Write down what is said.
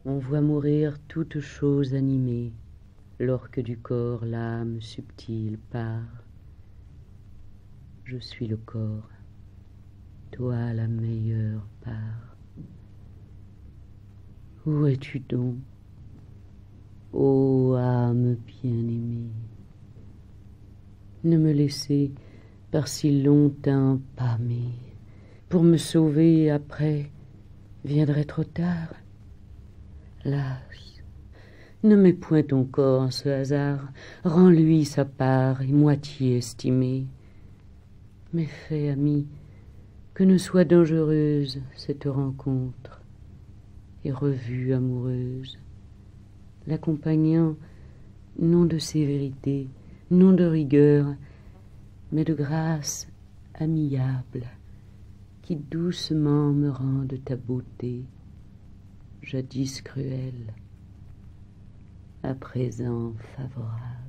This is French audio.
On voit mourir toute chose animée, lorsque du corps l'âme subtile part. Je suis le corps, toi la meilleure part. Où es-tu donc, ô âme bien-aimée? Ne me laissez par si longtemps pâmer. Pour me sauver après, viendrait trop tard. Las, ne mets point ton corps en ce hasard, rends-lui sa part et moitié estimée. Mais fais, ami, que ne soit dangereuse cette rencontre et revue amoureuse, l'accompagnant non de sévérité, non de rigueur, mais de grâce amiable, qui doucement me rende ta beauté, jadis cruelle, à présent favorable.